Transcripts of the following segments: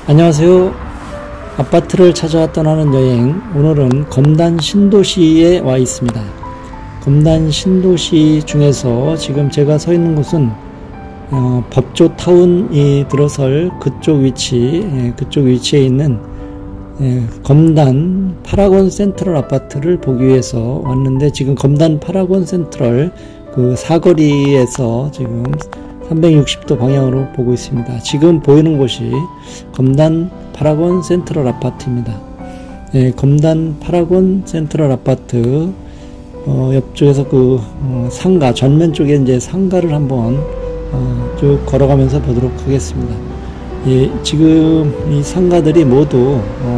안녕하세요. 아파트를 찾아 떠나는 여행. 오늘은 검단 신도시에 와 있습니다. 검단 신도시 중에서 지금 제가 서 있는 곳은 법조타운이 들어설 그쪽 위치에 있는 검단 파라곤 센트럴 아파트를 보기 위해서 왔는데, 지금 검단 파라곤 센트럴 그 사거리에서 지금 360도 방향으로 보고 있습니다. 지금 보이는 곳이 검단 파라곤 센트럴 아파트입니다. 검단 파라곤 센트럴 아파트 옆쪽에서 상가 전면 쪽에 이제 상가를 한번 쭉 걸어가면서 보도록 하겠습니다. 지금 이 상가들이 모두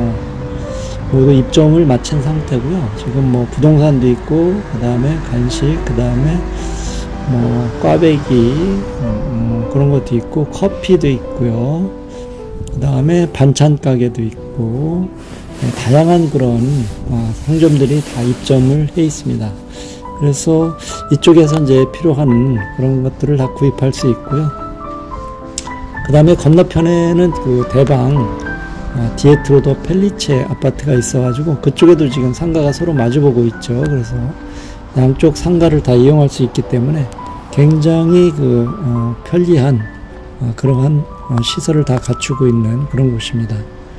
입점을 마친 상태고요. 지금 뭐 부동산도 있고, 그 다음에 간식, 그 다음에 뭐 꽈배기 그런 것도 있고, 커피도 있고요. 그 다음에 반찬 가게도 있고, 다양한 그런 상점들이 다 입점을 해 있습니다. 그래서 이쪽에서 이제 필요한 그런 것들을 다 구입할 수 있고요. 그 다음에 건너편에는 그 대방 디에트로더 펠리체 아파트가 있어가지고 그쪽에도 지금 상가가 서로 마주보고 있죠. 그래서 양쪽 상가를 다 이용할 수 있기 때문에 굉장히 편리한 그러한 시설을 다 갖추고 있는 그런 곳입니다.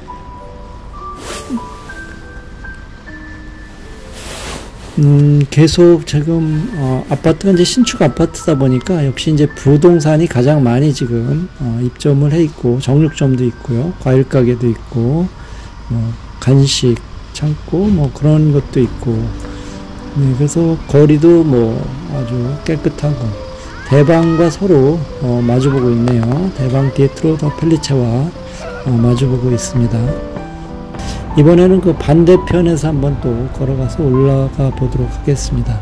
계속 지금 아파트가 이제 신축 아파트다 보니까 역시 이제 부동산이 가장 많이 지금 입점을 해 있고, 정육점도 있고요, 과일 가게도 있고, 간식 창고 뭐 그런 것도 있고, 그래서 거리도 뭐 아주 깨끗하고, 대방과 서로 마주보고 있네요. 대방 디에트로더 펠리체와 마주보고 있습니다. 이번에는 그 반대편에서 한번 또 걸어가서 올라가 보도록 하겠습니다.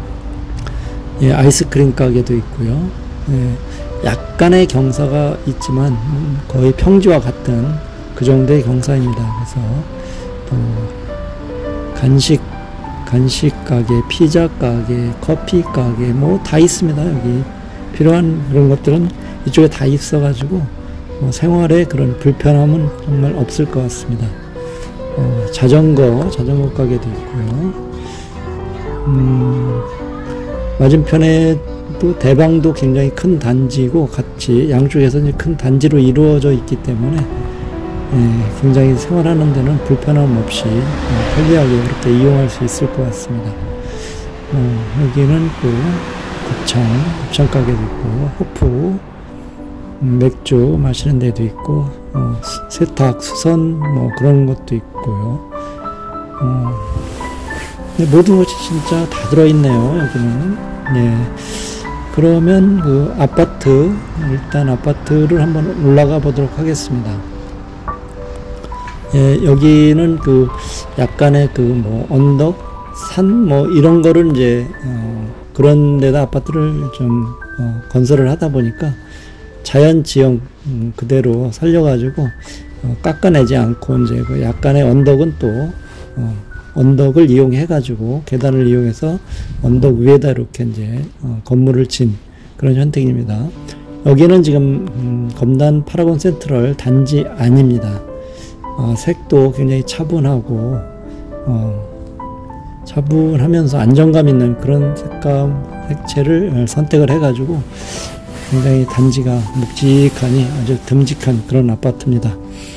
아이스크림 가게도 있고요. 약간의 경사가 있지만 거의 평지와 같은 그 정도의 경사입니다. 그래서 또 간식 가게, 피자 가게, 커피 가게 뭐 다 있습니다. 여기 필요한 그런 것들은 이쪽에 다 있어가지고 생활에 그런 불편함은 정말 없을 것 같습니다. 자전거 가게도 있고요. 맞은편에도 대방도 굉장히 큰 단지고, 같이 양쪽에서 이제 큰 단지로 이루어져 있기 때문에 굉장히 생활하는 데는 불편함 없이 편리하게 그렇게 이용할 수 있을 것 같습니다. 여기는 또 곱창 가게도 있고, 호프 맥주 마시는 데도 있고, 세탁, 수선 뭐 그런 것도 있고요. 모든 것이 진짜 다 들어있네요. 여기는. 그러면 일단 아파트를 한번 올라가 보도록 하겠습니다. 여기는 약간의 언덕, 산 뭐 이런 거를 이제 그런 데다 아파트를 좀 건설을 하다 보니까 자연 지형 그대로 살려가지고 깎아내지 않고, 이제 약간의 언덕은 또 언덕을 이용해가지고 계단을 이용해서 언덕 위에다 이렇게 이제 건물을 진 그런 형태입니다. 여기는 지금 검단 파라곤 센트럴 단지 안입니다. 색도 굉장히 차분하면서 안정감 있는 그런 색채를 선택을 해가지고 굉장히 단지가 묵직하니 아주 듬직한 그런 아파트입니다.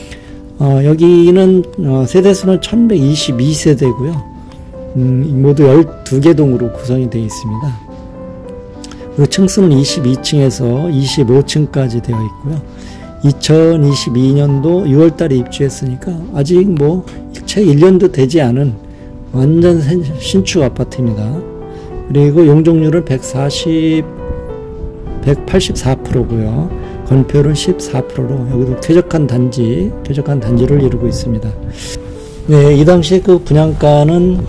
여기는 세대수는 1122세대고요. 모두 12개 동으로 구성이 되어 있습니다. 그리고 층수는 22층에서 25층까지 되어 있고요. 2022년도 6월달에 입주했으니까 아직 채 1년도 되지 않은 완전 신축 아파트입니다. 그리고 용적률은 184%고요. 건폐율은 14%로 여기도 쾌적한 단지를 이루고 있습니다. 이 당시에 분양가는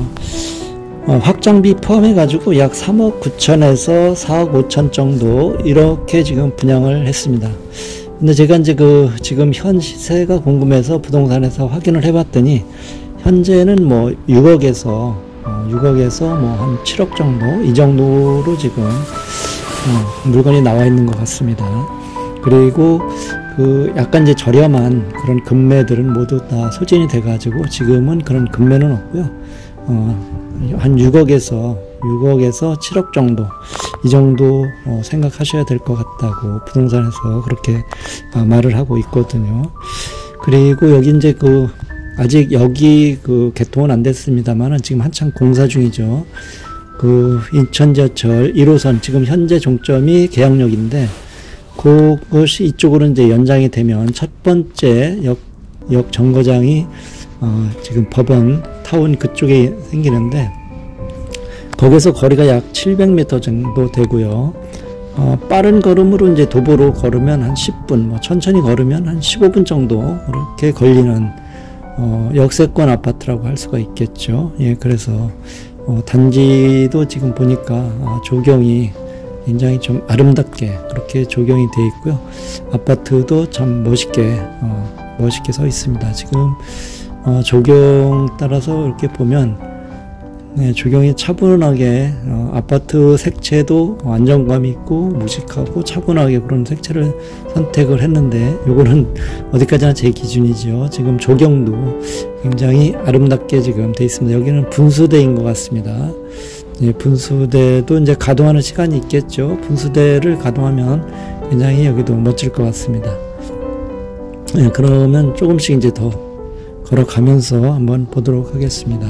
확장비 포함해가지고 약 3억 9천에서 4억 5천 정도 이렇게 지금 분양을 했습니다. 근데 제가 이제 지금 현 시세가 궁금해서 부동산에서 확인을 해봤더니 현재는 6억에서 한 7억 정도 이 정도로 지금 물건이 나와 있는 것 같습니다. 그리고 그 약간 이제 저렴한 그런 금매들은 모두 다 소진이 돼가지고 지금은 그런 금매는 없고요. 한 6억에서 7억 정도 이 정도 생각하셔야 될 것 같다고 부동산에서 그렇게 말을 하고 있거든요. 그리고 여기 이제 그 아직 여기 그 개통은 안 됐습니다만은 지금 한창 공사 중이죠. 그 인천 지하철 1호선 지금 현재 종점이 계양역인데 그것이 이쪽으로 이제 연장이 되면 첫 번째 역 정거장이 지금 법원 타운 그쪽에 생기는데 거기서 거리가 약 700m 정도 되고요. 빠른 걸음으로 이제 도보로 걸으면 한 10분, 뭐 천천히 걸으면 한 15분 정도 그렇게 걸리는 역세권 아파트라고 할 수가 있겠죠. 예, 그래서 단지도 지금 보니까 조경이 굉장히 좀 아름답게 그렇게 조경이 되어 있고요. 아파트도 참 멋있게 서 있습니다. 지금 조경 따라서 이렇게 보면 네, 조경이 차분하게 아파트 색채도 안정감 있고 묵직하고 차분하게 그런 색채를 선택을 했는데 요거는 어디까지나 제 기준이죠. 지금 조경도 굉장히 아름답게 지금 돼 있습니다. 여기는 분수대인 것 같습니다. 예, 분수대도 이제 가동하는 시간이 있겠죠. 분수대를 가동하면 굉장히 여기도 멋질 것 같습니다. 예, 그러면 조금씩 이제 더 걸어가면서 한번 보도록 하겠습니다.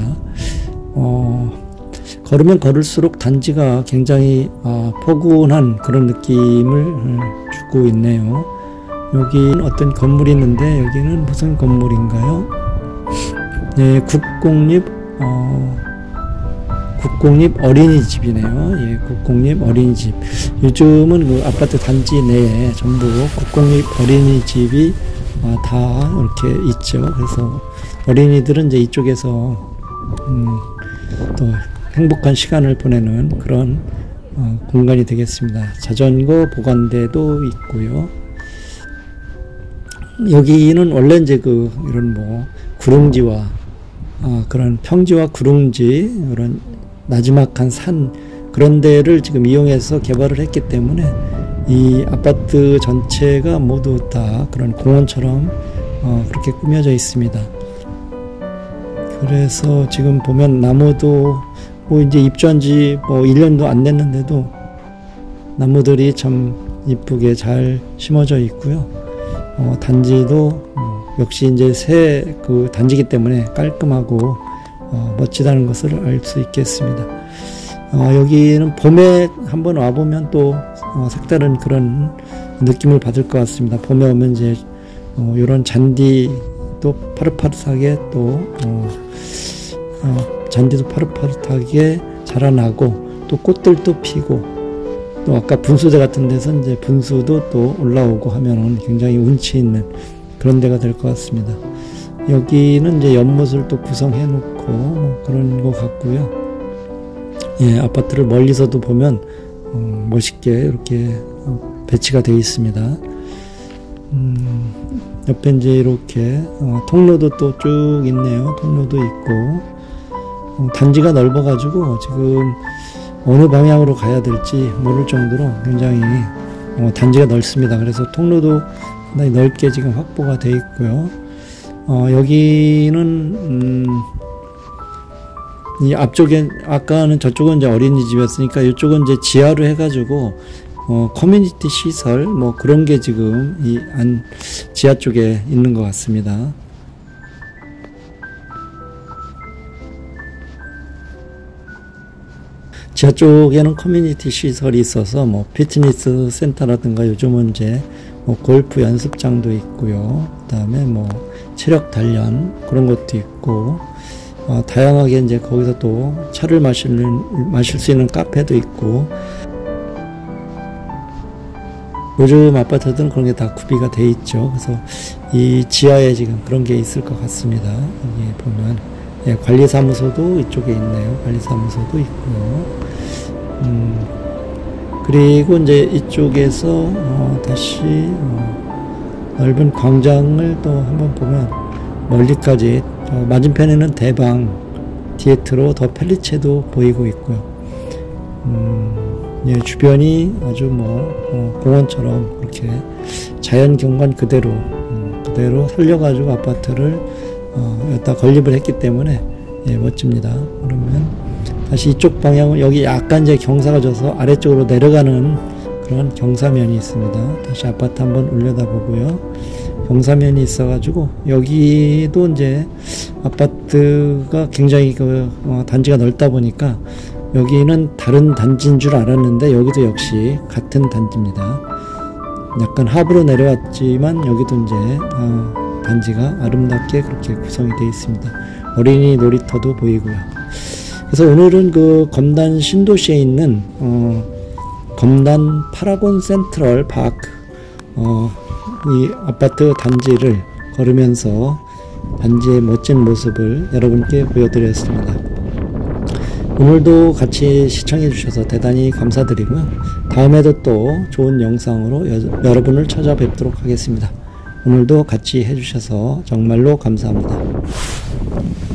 걸으면 걸을수록 단지가 굉장히 포근한 그런 느낌을 주고 있네요. 여기는 어떤 건물이 있는데 여기는 무슨 건물인가요? 네, 국공립 어린이집이네요. 예, 국공립 어린이집. 요즘은 그 아파트 단지 내에 전부 국공립 어린이집이 다 이렇게 있죠. 그래서 어린이들은 이제 이쪽에서 또 행복한 시간을 보내는 그런 공간이 되겠습니다. 자전거 보관대도 있고요. 여기는 원래 이제 이런 뭐 구릉지와 그런 평지와 구릉지 그런 나지막한 산 그런 데를 지금 이용해서 개발을 했기 때문에 이 아파트 전체가 모두 다 그런 공원처럼 그렇게 꾸며져 있습니다. 그래서 지금 보면 나무도 뭐 이제 입주한 지 뭐 1년도 안 됐는데도 나무들이 참 이쁘게 잘 심어져 있고요. 단지도 역시 이제 새 그 단지이기 때문에 깔끔하고 멋지다는 것을 알 수 있겠습니다. 여기는 봄에 한번 와보면 또 색다른 그런 느낌을 받을 것 같습니다. 봄에 오면 이제 이런 잔디도 파릇파릇하게 또 잔디도 파릇파릇하게 자라나고 또 꽃들도 피고 또 아까 분수대 같은 데서 이제 분수도 또 올라오고 하면은 굉장히 운치 있는 그런 데가 될 것 같습니다. 여기는 이제 연못을 또 구성해 놓고 뭐 그런 것 같고요. 예, 아파트를 멀리서도 보면 멋있게 이렇게 배치가 되어 있습니다. 옆에 이제 이렇게 통로도 또 쭉 있네요. 통로도 있고 단지가 넓어가지고 지금 어느 방향으로 가야 될지 모를 정도로 굉장히 단지가 넓습니다. 그래서 통로도 상당히 넓게 지금 확보가 되어 있고요. 여기는 이 앞쪽에 아까는 저쪽은 이제 어린이집이었으니까 이쪽은 이제 지하로 해가지고 커뮤니티 시설 뭐 그런 게 지금 이 지하 쪽에 있는 것 같습니다. 지하 쪽에는 커뮤니티 시설이 있어서 뭐 피트니스 센터라든가 요즘은 이제 뭐 골프 연습장도 있고요. 그다음에 뭐 체력 단련 그런 것도 있고 다양하게 이제 거기서 또 차를 마실 수 있는 카페도 있고 요즘 아파트들은 그런 게 다 구비가 돼 있죠. 그래서 이 지하에 지금 그런 게 있을 것 같습니다. 여기 보면 예, 관리사무소도 이쪽에 있네요. 관리사무소도 있고요. 그리고 이제 이쪽에서 다시 넓은 광장을 또 한번 보면 멀리까지 맞은편에는 대방, 디에트로 더 펠리체도 보이고 있고요. 예, 주변이 아주 공원처럼 그렇게 자연 경관 그대로 살려가지고 아파트를 여기다 건립을 했기 때문에 예, 멋집니다. 그러면 다시 이쪽 방향은 여기 약간 이제 경사가 져서 아래쪽으로 내려가는 그런 경사면이 있습니다. 다시 아파트 한번 올려다 보고요. 경사면이 있어가지고 여기도 이제 아파트가 굉장히 단지가 넓다 보니까 여기는 다른 단지인 줄 알았는데 여기도 역시 같은 단지입니다. 약간 하부로 내려왔지만 여기도 이제 단지가 아름답게 그렇게 구성이 되어 있습니다. 어린이 놀이터도 보이고요. 그래서 오늘은 그 검단 신도시에 있는 검단 파라곤 센트럴 파크 이 아파트 단지를 걸으면서 단지의 멋진 모습을 여러분께 보여드렸습니다. 오늘도 같이 시청해 주셔서 대단히 감사드리고요. 다음에도 또 좋은 영상으로 여러분을 찾아뵙도록 하겠습니다. 오늘도 같이 해주셔서 정말로 감사합니다.